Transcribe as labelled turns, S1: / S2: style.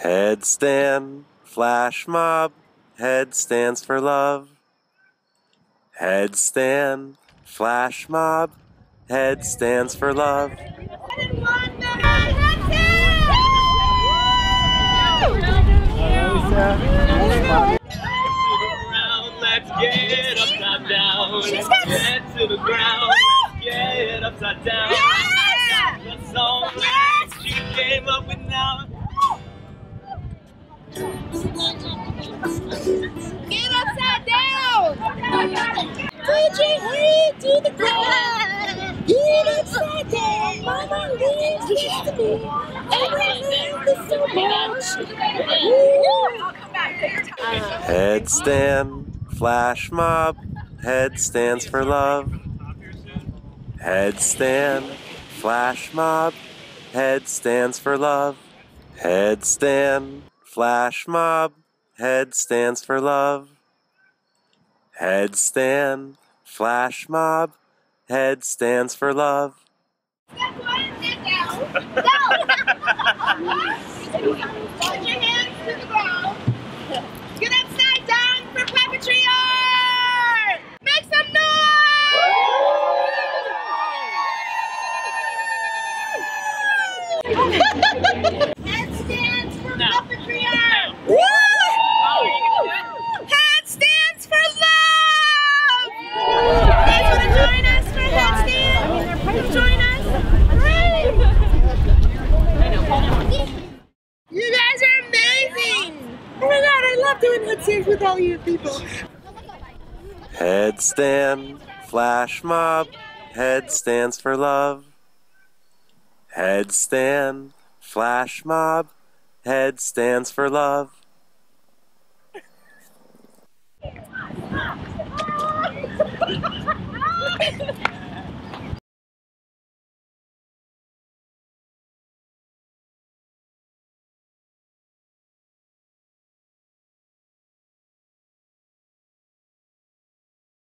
S1: Headstand Flash Mob, head stands for love. Headstand Flash Mob, head stands for love.
S2: Let's get upside down. Head to the ground. Let's get upside down. The song that she came up with now.
S3: Get upside down! Put your head to the ground. Get upside down. Mama lives next to me. And I love this so much.
S1: Headstand Flash Mob, head stands for love. Headstand Flash Mob, head stands for love. Headstand Flash Mob, head stands for love. Headstand Flash Mob, head stands for love.
S3: Put your hands to the ground. Get upside down for puppetry art! Make some noise! Headstands for puppetry art! Headstands for love! You guys want to join us for headstands? Join us! Hooray! You guys are amazing! Oh my god, I love doing headstands with all you people.
S1: Headstand Flash Mob, head stands for love. Headstand Flash Mob, head stands for love.